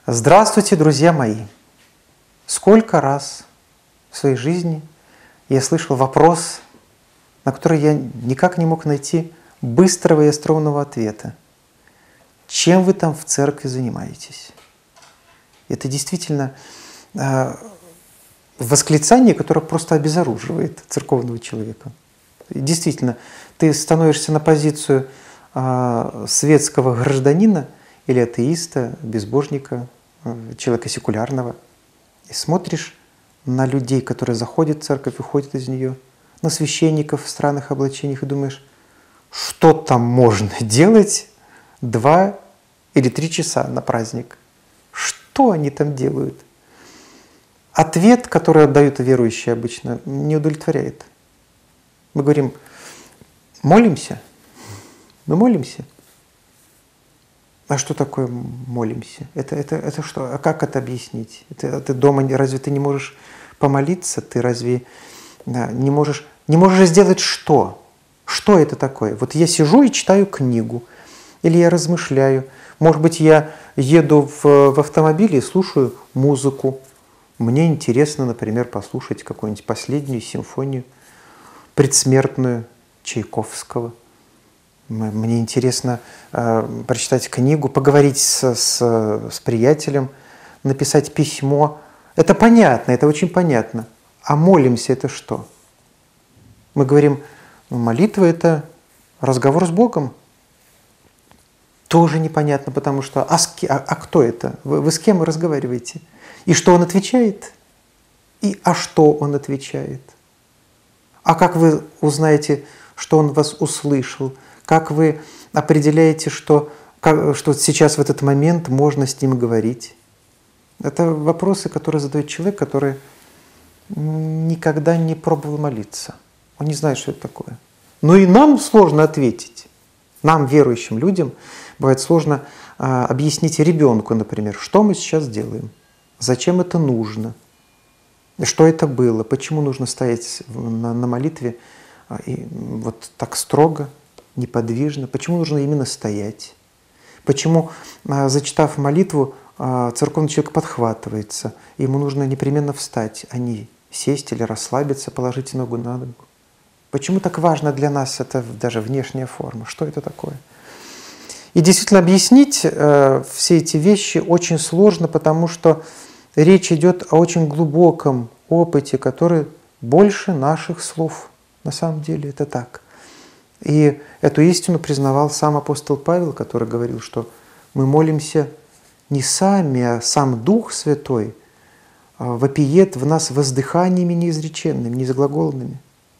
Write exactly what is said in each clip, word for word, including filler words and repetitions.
Здравствуйте, друзья мои! Сколько раз в своей жизни я слышал вопрос, на который я никак не мог найти быстрого и остроумного ответа. Чем вы там в церкви занимаетесь? Это действительно э, восклицание, которое просто обезоруживает церковного человека. И действительно, ты становишься на позицию э, светского гражданина или атеиста, безбожника, э, человека секулярного, и смотришь на людей, которые заходят в церковь и выходят из нее, на священников в странных облачениях и думаешь, что там можно делать два или три часа на праздник? Что они там делают? Ответ, который отдают верующие обычно, не удовлетворяет. Мы говорим, молимся? Мы молимся. А что такое молимся? Это, это, это что? А как это объяснить? Это, ты дома разве ты не можешь помолиться? Ты разве не можешь, не можешь сделать что? Что это такое? Вот я сижу и читаю книгу, или я размышляю. Может быть, я еду в, в автомобиле и слушаю музыку. Мне интересно, например, послушать какую-нибудь последнюю симфонию, предсмертную Чайковского. Мне интересно э, прочитать книгу, поговорить с, с, с приятелем, написать письмо. Это понятно, это очень понятно. А молимся – это что? Мы говорим, молитва – это разговор с Богом. Тоже непонятно, потому что а, с, а, а кто это? Вы, вы с кем вы разговариваете? И что он отвечает? И а что он отвечает? А как вы узнаете, что он вас услышал? Как вы определяете, что, как, что сейчас в этот момент можно с ним говорить? Это вопросы, которые задает человек, который никогда не пробовал молиться. Он не знает, что это такое. Но и нам сложно ответить. Нам, верующим людям, бывает сложно а, объяснить ребенку, например, что мы сейчас делаем, зачем это нужно, что это было, почему нужно стоять на, на молитве а, и вот так строго, неподвижно, почему нужно именно стоять, почему, а, зачитав молитву, а, церковный человек подхватывается, и ему нужно непременно встать, а не сесть или расслабиться, положить ногу на ногу. Почему так важно для нас это даже внешняя форма? Что это такое? И действительно объяснить э, все эти вещи очень сложно, потому что речь идет о очень глубоком опыте, который больше наших слов. На самом деле это так. И эту истину признавал сам апостол Павел, который говорил, что мы молимся не сами, а сам Дух Святой вопиет в нас воздыханиями неизреченными, незаглаголными.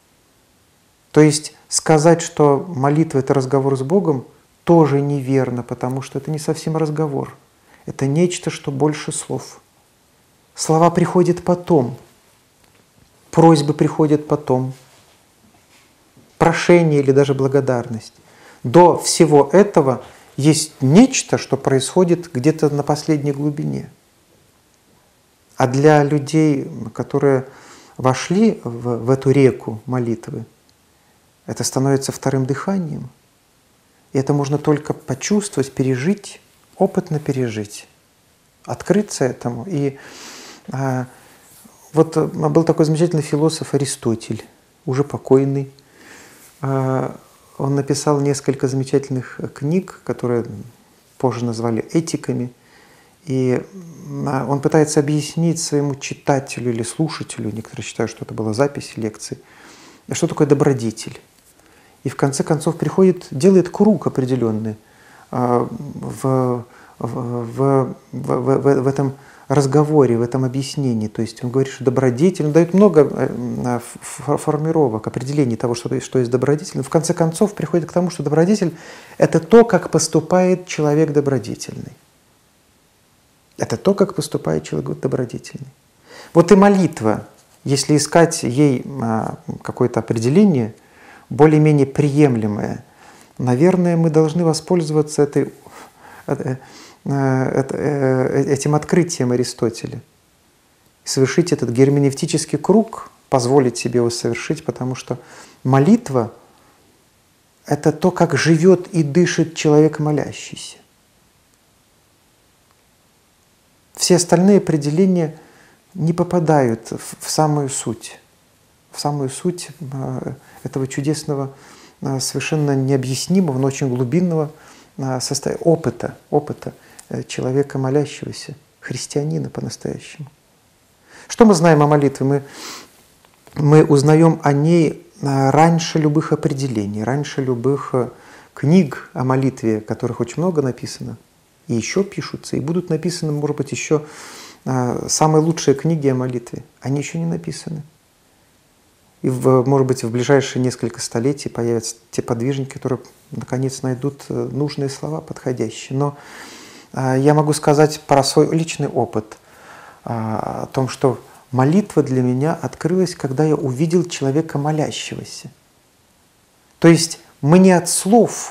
То есть сказать, что молитва – это разговор с Богом, тоже неверно, потому что это не совсем разговор. Это нечто, что больше слов. Слова приходят потом, просьбы приходят потом, прошение или даже благодарность. До всего этого есть нечто, что происходит где-то на последней глубине. А для людей, которые вошли в, в эту реку молитвы, это становится вторым дыханием. И это можно только почувствовать, пережить, опытно пережить, открыться этому. И а, вот был такой замечательный философ Аристотель, уже покойный. А, он написал несколько замечательных книг, которые позже назвали этиками. И а, он пытается объяснить своему читателю или слушателю, некоторые считают, что это была запись лекции, что такое добродетель. И в конце концов приходит, делает круг определенный в, в, в, в, в этом разговоре, в этом объяснении. То есть он говорит, что добродетель, он дает много формировок, определений того, что, что есть добродетель. Но в конце концов приходит к тому, что добродетель – это то, как поступает человек добродетельный. Это то, как поступает человек добродетельный. Вот и молитва, если искать ей какое-то определение, более-менее приемлемое, наверное, мы должны воспользоваться этой, этим открытием Аристотеля. Совершить этот герменевтический круг, позволить себе его совершить, потому что молитва – это то, как живет и дышит человек молящийся. все остальные определения не попадают в самую суть, в самую суть этого чудесного, совершенно необъяснимого, но очень глубинного состояния, опыта, опыта человека молящегося, христианина по-настоящему. Что мы знаем о молитве? Мы, мы узнаем о ней раньше любых определений, раньше любых книг о молитве, которых очень много написано, и еще пишутся, и будут написаны, может быть, еще самые лучшие книги о молитве. Они еще не написаны. И, в, может быть, в ближайшие несколько столетий появятся те подвижники, которые, наконец, найдут нужные слова, подходящие. Но я могу сказать про свой личный опыт, о том, что молитва для меня открылась, когда я увидел человека молящегося. То есть мы не от слов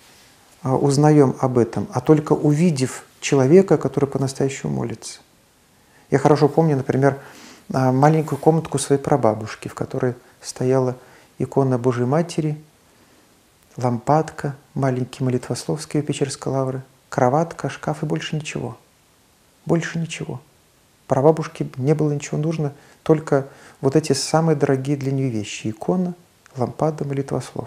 узнаем об этом, а только увидев человека, который по-настоящему молится. Я хорошо помню, например, маленькую комнатку своей прабабушки, в которой стояла икона Божьей Матери, лампадка, маленький молитвослов с Киево-Печерской лавры, кроватка, шкаф и больше ничего. Больше ничего. Прабабушке не было ничего нужно, только вот эти самые дорогие для нее вещи. Икона, лампада, молитвослов.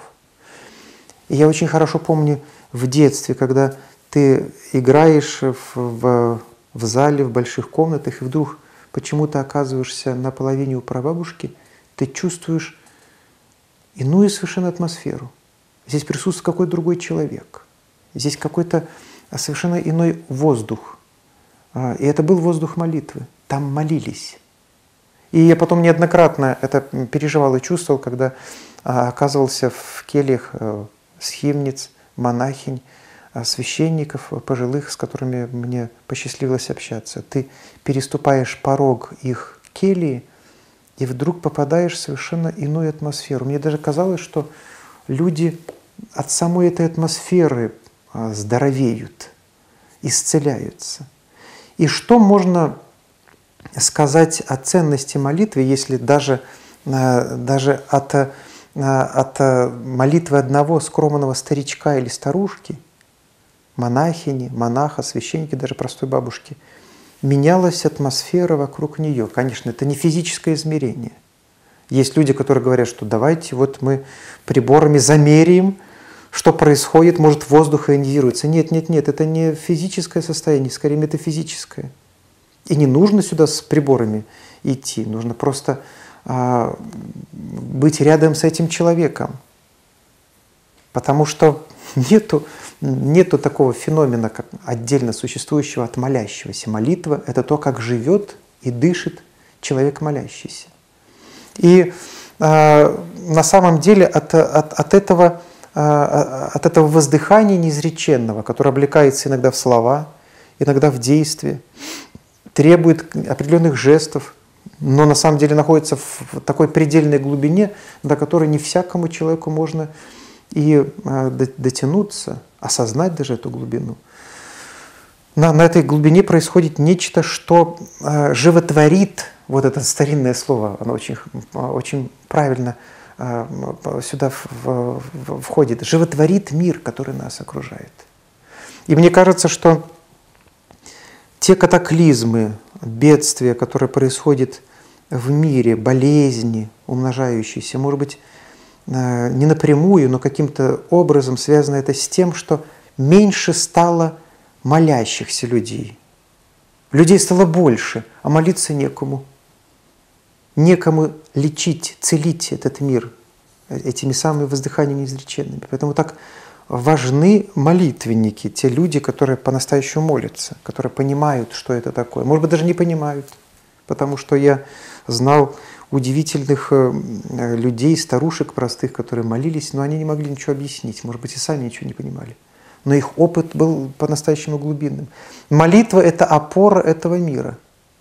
И я очень хорошо помню в детстве, когда ты играешь в, в, в зале, в больших комнатах, и вдруг почему-то оказываешься на половине у прабабушки, ты чувствуешь иную совершенно атмосферу. Здесь присутствует какой-то другой человек. Здесь какой-то совершенно иной воздух. И это был воздух молитвы. Там молились. И я потом неоднократно это переживал и чувствовал, когда оказывался в кельях схимниц, монахинь, священников пожилых, с которыми мне посчастливилось общаться. Ты переступаешь порог их кельи и вдруг попадаешь в совершенно иную атмосферу. Мне даже казалось, что люди от самой этой атмосферы здоровеют, исцеляются. И что можно сказать о ценности молитвы, если даже, даже от, от молитвы одного скромного старичка или старушки, монахини, монаха, священники, даже простой бабушки, менялась атмосфера вокруг нее. Конечно, это не физическое измерение. Есть люди, которые говорят, что давайте вот мы приборами замеряем, что происходит, может, воздух ионизируется. Нет, нет, нет, это не физическое состояние, скорее метафизическое. И не нужно сюда с приборами идти, нужно просто а, быть рядом с этим человеком. Потому что нету, нету такого феномена, как отдельно существующего от молящегося. Молитва – это то, как живет и дышит человек молящийся. И а, на самом деле от, от, от этого... от этого воздыхания неизреченного, которое облекается иногда в слова, иногда в действие, требует определенных жестов, но на самом деле находится в такой предельной глубине, до которой не всякому человеку можно и дотянуться, осознать даже эту глубину. На, на этой глубине происходит нечто, что животворит, вот это старинное слово, оно очень, очень правильно сюда входит, животворит мир, который нас окружает. И мне кажется, что те катаклизмы, бедствия, которые происходят в мире, болезни, умножающиеся, может быть, не напрямую, но каким-то образом связано это с тем, что меньше стало молящихся людей. Людей стало больше, а молиться некому. Некому лечить, целить этот мир этими самыми воздыханиями неизреченными. Поэтому так важны молитвенники, те люди, которые по-настоящему молятся, которые понимают, что это такое. Может быть, даже не понимают, потому что я знал удивительных людей, старушек простых, которые молились, но они не могли ничего объяснить, может быть, и сами ничего не понимали. Но их опыт был по-настоящему глубинным. Молитва – это опора этого мира.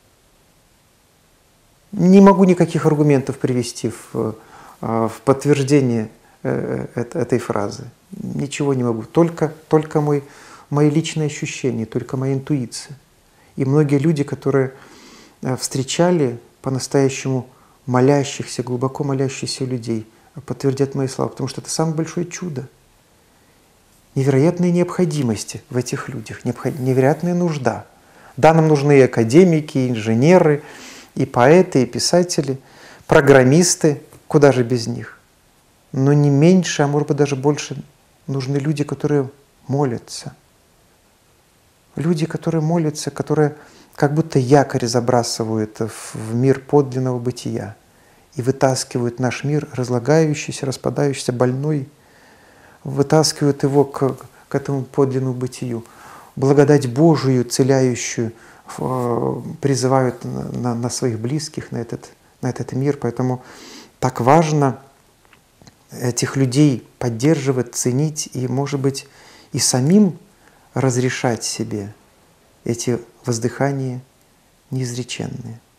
Не могу никаких аргументов привести в, в подтверждение этой фразы. Ничего не могу. Только, только мой, мои личные ощущения, только моя интуиция. И многие люди, которые встречали по-настоящему молящихся, глубоко молящихся людей, подтвердят мои слова, потому что это самое большое чудо. Невероятные необходимости в этих людях, невероятная нужда. Да, нам нужны и академики, и инженеры, и поэты, и писатели, программисты, куда же без них. Но не меньше, а может быть даже больше нужны люди, которые молятся. Люди, которые молятся, которые как будто якорь забрасывают в мир подлинного бытия и вытаскивают наш мир, разлагающийся, распадающийся, больной, вытаскивают его к, к этому подлинному бытию. Благодать Божию, целяющую, призывают на, на своих близких, на этот, на этот мир. Поэтому так важно этих людей поддерживать, ценить и, может быть, и самим разрешать себе эти воздыхания неизреченные.